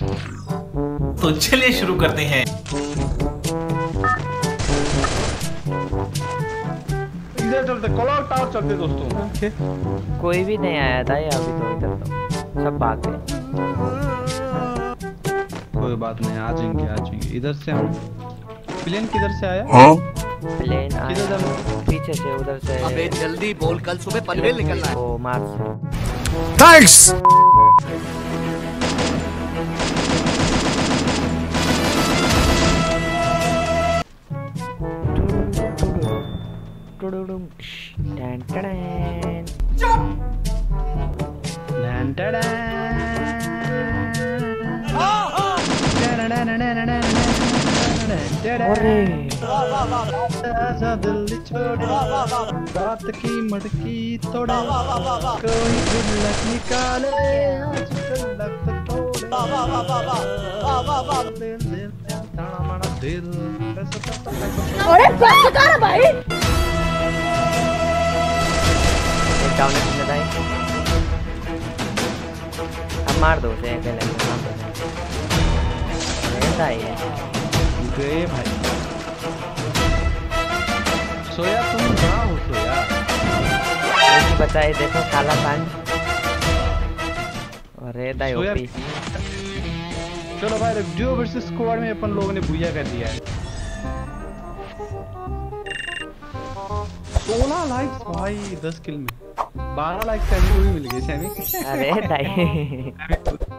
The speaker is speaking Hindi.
तो चलिए शुरू करते हैं। इधर चलते, क्लॉक टावर चलते दोस्तों। कोई भी नहीं आया था ये अभी तो, इधर तो सब भाग गए। कोई बात नहीं, आ जाएंगे। इधर से हम प्लेन किधर से आया? प्लेन आया पीछे से, उधर से। अबे जल्दी बोल, कल सुबह पनवेल निकलना है। ओ मार्च से। थैंक्स। दिल छोड़े रात की मटकी तोड़े, कोई गुल्लक निकाले आज गुल्लक तोड़े। अरे बस कर भाई। अब मार दो उसे, ऐसा ही है। गए भाई। सोया तुम कहाँ हो सोया? बचाए देखो काला सांड। अरे दाई ओपी। चलो भाई, डुओ वर्सेस स्क्वाड में अपन लोगों ने बुया कर दिया है। 16 लाइक्स भाई 10 किल में। 12 लाइक्स सैमी को भी मिल गए। सैमी अरे दाई